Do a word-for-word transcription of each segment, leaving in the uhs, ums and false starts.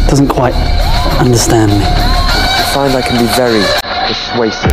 doesn't quite understand me. I find I can be very persuasive.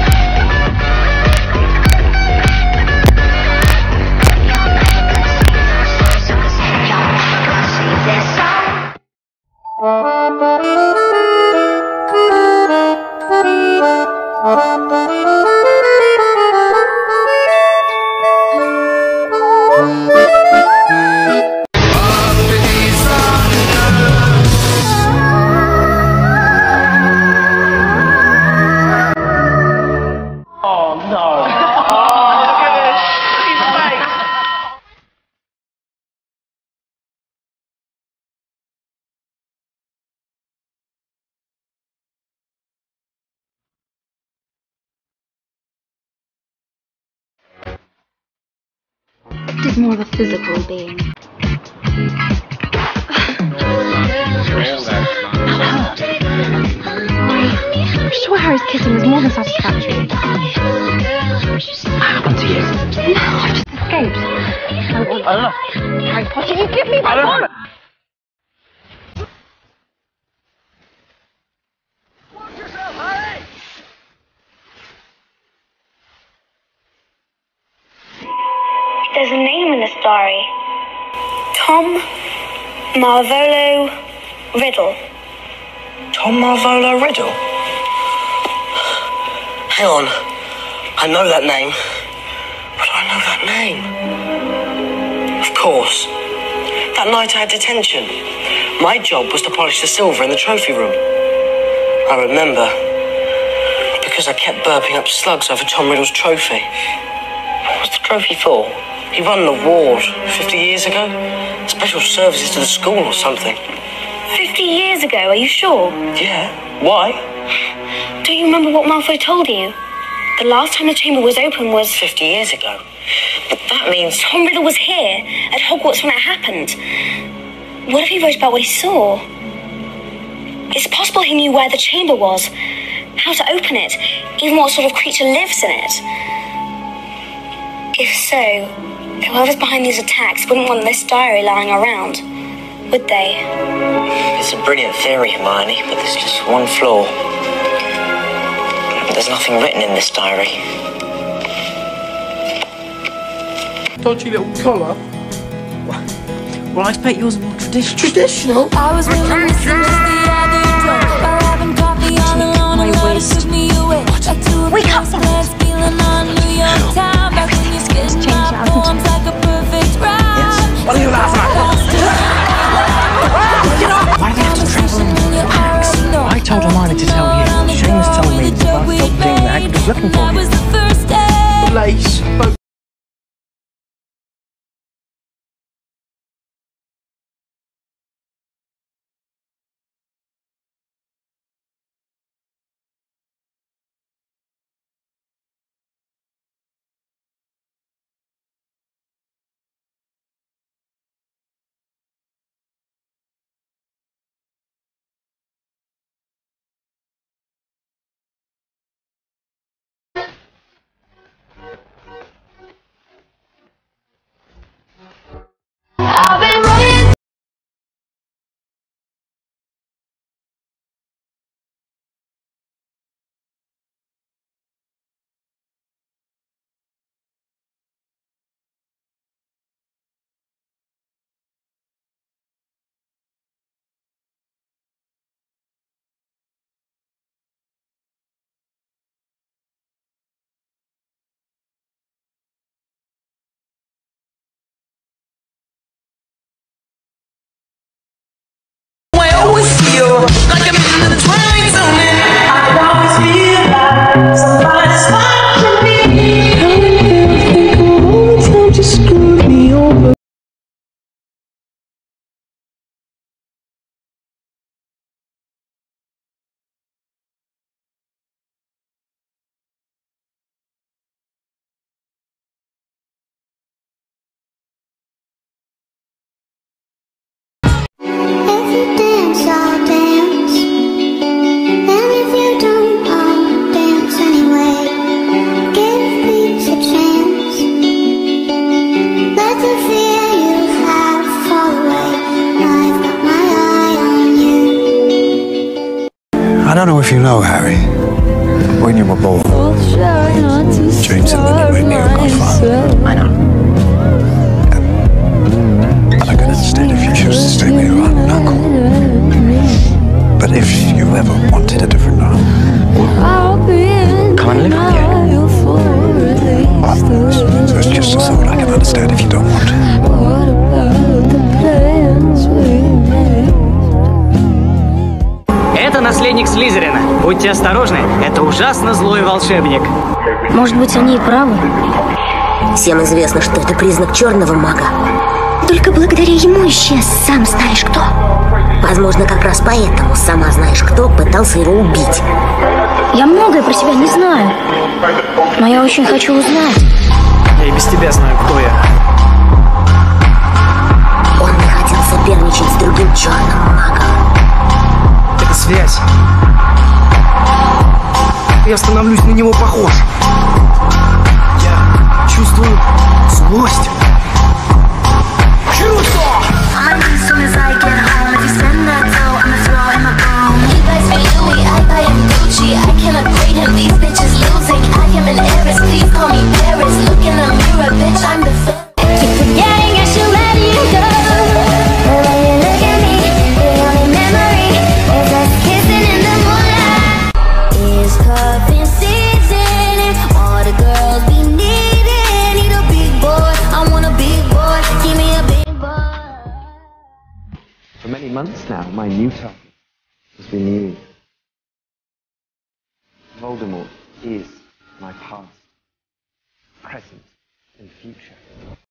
Is more of a physical being. I'm sure Harry's kissing was more than satisfactory. What happened to you? No, I just escaped. I want I don't know. Harry Potter, you give me my wand! There's a name in this diary. Tom Marvolo Riddle. Tom Marvolo Riddle? Hang on. I know that name. But I know that name. Of course. That night I had detention. My job was to polish the silver in the trophy room. I remember. Because I kept burping up slugs over Tom Riddle's trophy. What was the trophy for? He won an award fifty years ago. Special services to the school or something. Fifty years ago, are you sure? Yeah. Why? Do you remember what Malfoy told you? The last time the chamber was open was... Fifty years ago. But that means... Tom Riddle was here, at Hogwarts when it happened. What if he wrote about what he saw? It's possible he knew where the chamber was, how to open it, even what sort of creature lives in it. If so... whoever's behind these attacks wouldn't want this diary lying around, would they? It's a brilliant theory, Hermione, but there's just one flaw. There's nothing written in this diary. Dodgy little collar. Well, I expect yours are more traditional. Traditional? I was really missing just the other day. While having coffee all alone, and water took me away. Wake up, feeling on New York town. Back when you're skitting my poems like a perfect rhyme. Yes. What are you laughing at? Why do they have to travel in packs? I told Hermione to tell you. Seamus told me the bus stopped being there. Hagrid was looking for That you. was the first day. Lace, boat. Like I'm in the twilight zone, I always feel like somebody's watching me. All the time just screwed me over. If you dance all day I don't know if you know, Harry. When you were born, James and Lily went near Godfather. I know. And I could understand if you chose to stay with your aunt and uncle. But if you ever wanted a different home, Come and live with you. well, so it's just a thought. I can understand if you don't want. Это наследник Слизерина. Будьте осторожны, это ужасно злой волшебник. Может быть, они и правы. Всем известно, что это признак черного мага. Только благодаря ему исчез сам знаешь кто. Возможно, как раз поэтому сама знаешь кто пытался его убить. Я многое про себя не знаю, но я очень хочу узнать. Я и без тебя знаю, кто я. Он не хотел соперничать с другим черным магом. Это связь. Я становлюсь на него похож. Я чувствую злость. For many months now, my new target has been you. Voldemort is my past, present, and future.